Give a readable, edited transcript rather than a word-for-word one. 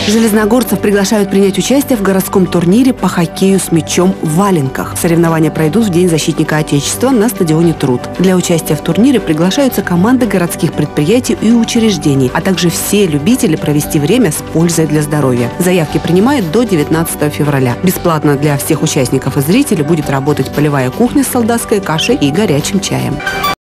Железногорцев приглашают принять участие в городском турнире по хоккею с мячом в валенках. Соревнования пройдут в День защитника Отечества на стадионе Труд. Для участия в турнире приглашаются команды городских предприятий и учреждений, а также все любители провести время с пользой для здоровья. Заявки принимают до 19 февраля. Бесплатно для всех участников и зрителей будет работать полевая кухня с солдатской кашей и горячим чаем.